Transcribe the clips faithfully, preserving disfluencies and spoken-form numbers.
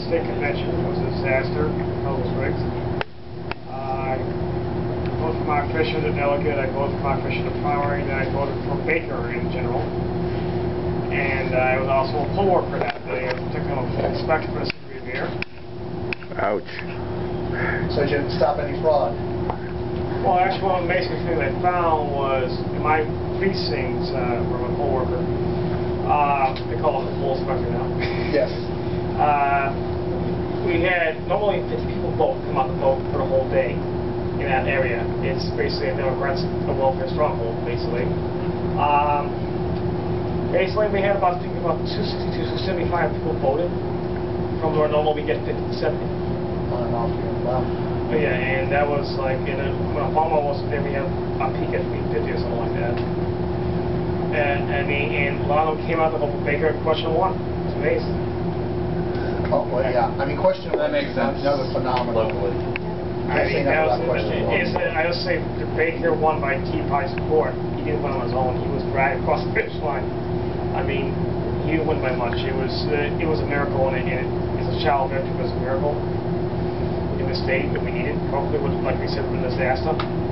state convention. It was a disaster. Hell was rigged. I voted for Mark Fisher, the delegate. I voted for Mark Fisher, the primary. Then I voted for Baker in general. And uh, I was also a poll worker that day. I was particularly on full spectrum for the city of Revere. Ouch. So you didn't stop any fraud? Well, actually, one amazing thing I found was in my precincts, uh, where I'm a poll worker, uh, they call it a full spectrum now. Yes. Uh, we had normally fifty people vote, come out to vote for the whole day in that area. It's basically a Democrats, a welfare stronghold, basically. Um, basically, we had about, I think about two sixty-two, two seventy-five people voted. From where normally we get fifty to seventy. On and off, yeah. Wow. But yeah, and that was like, in a, when Obama wasn't there, we had a peak at three fifty or something like that. And I mean, and a lot of them came out to vote for Baker at question one. It's amazing. Oh, well, yeah. I mean, question That makes sense. Another phenomenal. Locally. I mean, that was, question it's, I just say the Baker won by Tea Party support. He didn't win on his own. He was dragged across the finish line. I mean, he didn't win by much. It was uh, it was a miracle, and it, it's a child victory. It was a miracle in the state that we needed. Hopefully, it would, like we said, been a disaster.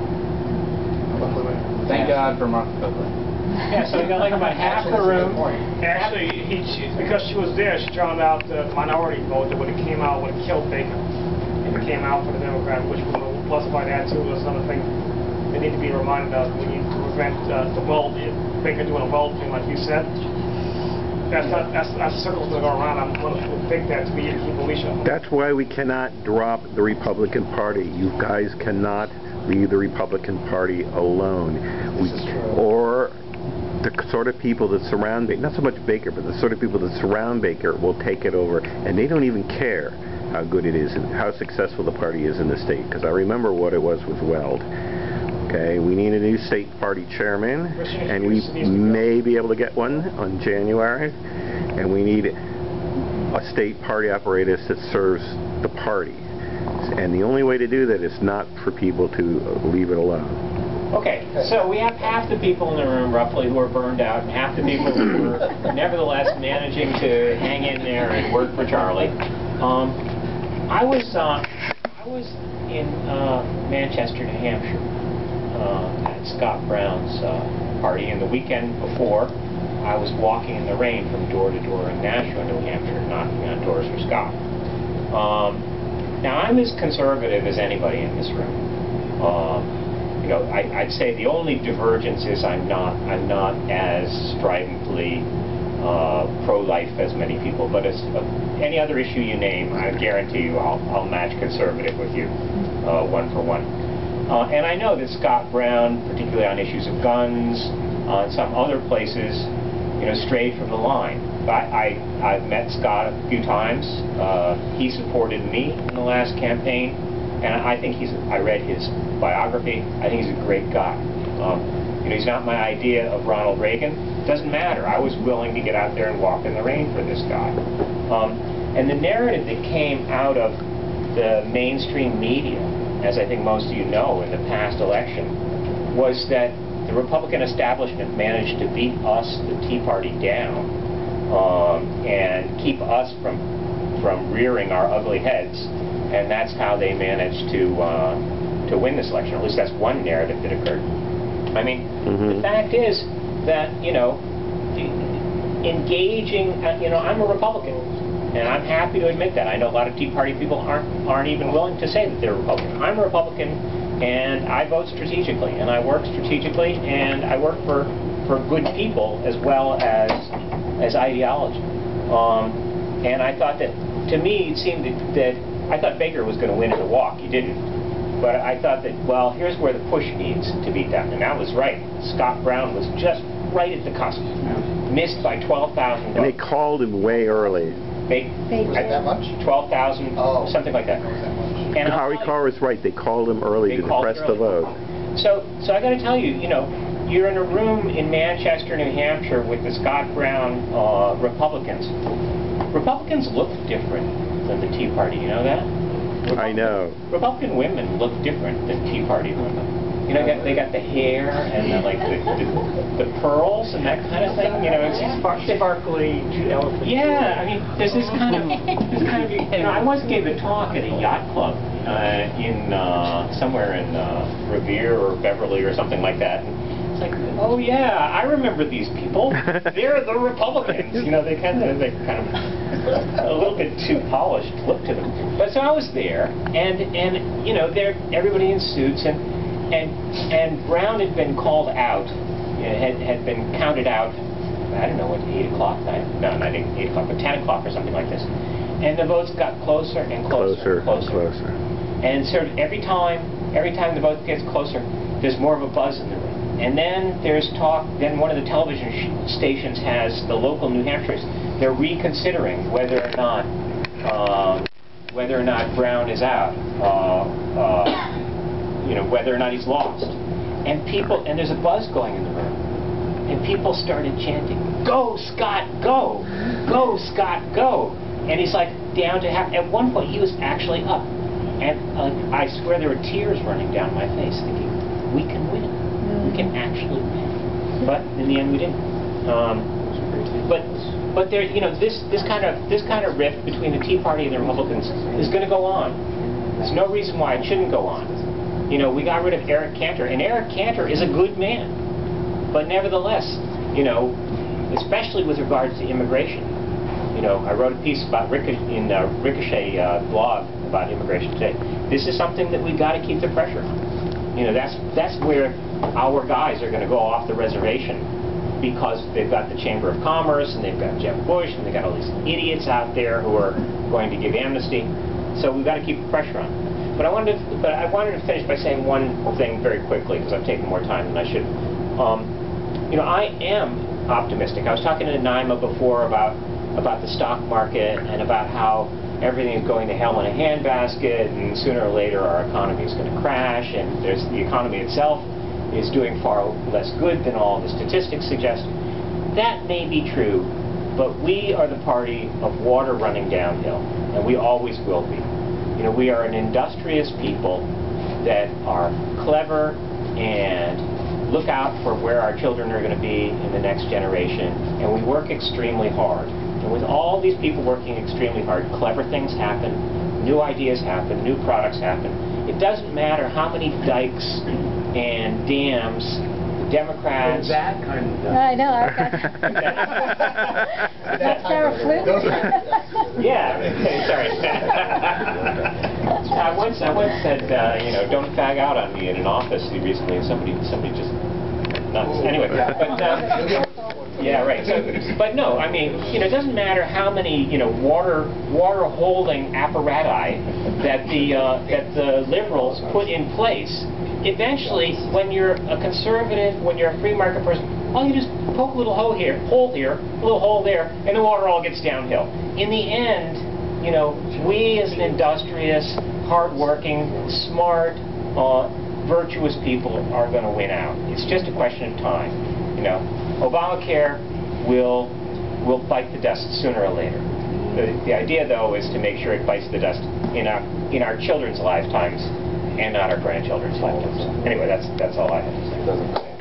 Thank God for Martha Copeland. Yeah, so you got like about half the room. Point. Actually, he, she, because she was there, she drowned out the minority vote that would have came out, would have killed Baker. If it came out for the Democrat, which would have plusified that too, was another thing they need to be reminded of. We need to prevent uh, the weld, Baker doing a weld thing like you said. That's not, that's, that's the circle's going to go around. I'm going to think that to be a key Alicia. That's why we cannot drop the Republican Party. You guys cannot leave the Republican Party alone. We, or the sort of people that surround Baker, not so much Baker, but the sort of people that surround Baker will take it over, and they don't even care how good it is and how successful the party is in the state. Because I remember what it was with Weld. Okay, we need a new state party chairman, and we may be able to get one on January, and we need a state party apparatus that serves the party. And the only way to do that is not for people to leave it alone. Okay, so we have half the people in the room roughly who are burned out, and half the people who are nevertheless managing to hang in there and work for Charlie. Um, I was uh, I was in uh, Manchester, New Hampshire, uh, at Scott Brown's uh, party, and the weekend before, I was walking in the rain from door to door in Nashua, New Hampshire, knocking on doors for Scott. Um, now, I'm as conservative as anybody in this room. Um, You know, I, I'd say the only divergence is I'm not I'm not as stridently uh, pro-life as many people. But as uh, any other issue you name, I guarantee you I'll I'll match conservative with you, uh, one for one. Uh, and I know that Scott Brown, particularly on issues of guns, on some other places, you know, strayed from the line. I, I I've met Scott a few times. Uh, he supported me in the last campaign. And I think he's, I read his biography, I think he's a great guy. Um, you know, he's not my idea of Ronald Reagan. Doesn't matter. I was willing to get out there and walk in the rain for this guy. Um, and the narrative that came out of the mainstream media, as I think most of you know, in the past election, was that the Republican establishment managed to beat us, the Tea Party, down um, and keep us from, from rearing our ugly heads. And that's how they managed to uh, to win this election. At least that's one narrative that occurred. I mean, mm-hmm. The fact is that, you know, engaging, uh, you know, I'm a Republican, and I'm happy to admit that. I know a lot of Tea Party people aren't aren't even willing to say that they're Republican. I'm a Republican, and I vote strategically, and I work strategically, and I work for for good people as well as as ideology. Um, and I thought that, to me, it seemed that, that I thought Baker was going to win in a walk. He didn't. But I thought that, well, here's where the push needs to be done. And that was right. Scott Brown was just right at the cusp. Missed by twelve thousand votes. And they called him way early. They, they did. That much? twelve thousand, oh. Something like that. And Howie Carr was right. They called him early to press the vote. So, so I got to tell you, you know, you're in a room in Manchester, New Hampshire with the Scott Brown uh, Republicans. Republicans look different than the Tea Party, you know that? I know. Republican women look different than Tea Party women. You know, they got the hair and the, like the, the, the pearls and that kind of thing. You know, it's Spark- sparkly elephant. yeah. I mean, there's this kind of, this kind of. You know, I once gave a talk at a yacht club uh, in uh, somewhere in uh, Revere or Beverly or something like that. And it's like, oh yeah, I remember these people. They're the Republicans. You know, they kind of, they kind of a little bit too polished look to them. But so I was there, and and you know, there everybody in suits and. And and Brown had been called out, you know, had had been counted out. I don't know what eight o'clock, nine, no, not eight, eight o'clock, but ten o'clock or something like this. And the votes got closer and closer, Closer, and closer. closer. And sort of every time, every time the vote gets closer, there's more of a buzz in the room. And then there's talk. Then one of the television sh stations has the local New Hampshire's. They're reconsidering whether or not uh, whether or not Brown is out. Uh, uh, you know, whether or not he's lost. And people, and there's a buzz going in the room. And people started chanting, "Go, Scott, go! Go, Scott, go!" And he's like down to half. At one point, he was actually up. And uh, I swear there were tears running down my face thinking, we can win. We can actually win. But in the end, we didn't. Um, but but there, you know, this, this, kind of, this kind of rift between the Tea Party and the Republicans is going to go on. There's no reason why it shouldn't go on. You know, we got rid of Eric Cantor, and Eric Cantor is a good man. But nevertheless, you know, especially with regards to immigration. You know, I wrote a piece about Ricochet, in uh, Ricochet uh, blog about immigration today. This is something that we've got to keep the pressure on. You know, that's, that's where our guys are going to go off the reservation because they've got the Chamber of Commerce, and they've got Jeb Bush, and they've got all these idiots out there who are going to give amnesty. So we've got to keep the pressure on. But I wanted to, but I wanted to finish by saying one thing very quickly because I've taken more time than I should. Um, you know, I am optimistic. I was talking to Naima before about about the stock market and about how everything is going to hell in a handbasket, and sooner or later our economy is going to crash, and there's the economy itself is doing far less good than all the statistics suggest. That may be true, but we are the party of water running downhill, and we always will be. You know, we are an industrious people that are clever and look out for where our children are going to be in the next generation, and we work extremely hard. And with all these people working extremely hard, clever things happen, new ideas happen, new products happen. It doesn't matter how many dikes and dams the Democrats... That kind of... I know, I've got... That's Sarah Flynn. Yeah, sorry. I once, I once said, uh, you know, don't fag out on me in an office recently, and somebody, somebody just nuts. Anyway, but uh, yeah, right. So, but no, I mean, you know, it doesn't matter how many, you know, water, water holding apparati that the uh, that the liberals put in place. Eventually, when you're a conservative, when you're a free market person, all you just poke a little hole here, hole here, a little hole there, and the water all gets downhill. In the end, you know, we as an industrious, hardworking, smart, uh, virtuous people are going to win out. It's just a question of time. You know, Obamacare will will bite the dust sooner or later. The, the idea, though, is to make sure it bites the dust in our in our children's lifetimes and not our grandchildren's lifetimes. Anyway, that's that's all I have to say.